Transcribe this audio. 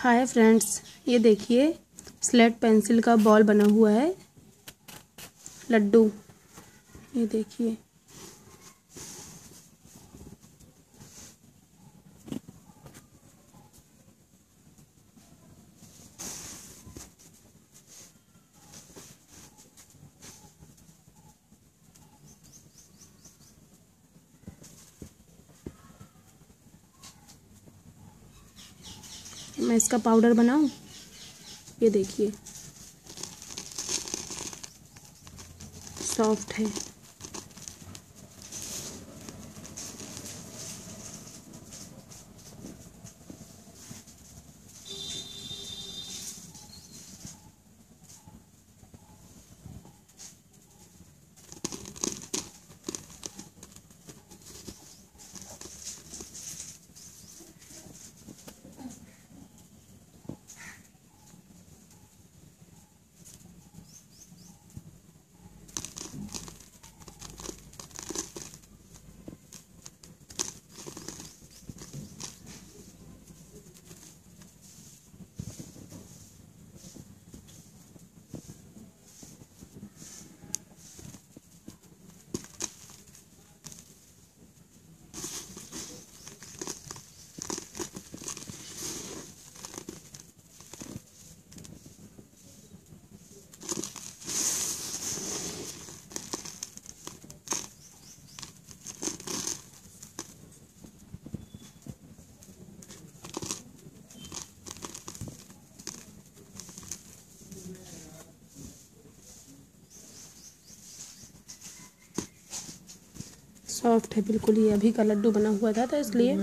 Hi friends, ये देखिए slate pencil का बॉल बना हुआ है लड्डू। ये देखिए मैं इसका पाउडर बनाऊं। ये देखिए सॉफ्ट है। सॉफ्ट है बिल्कुल। ये अभी का लड्डू बना हुआ था तो इसलिए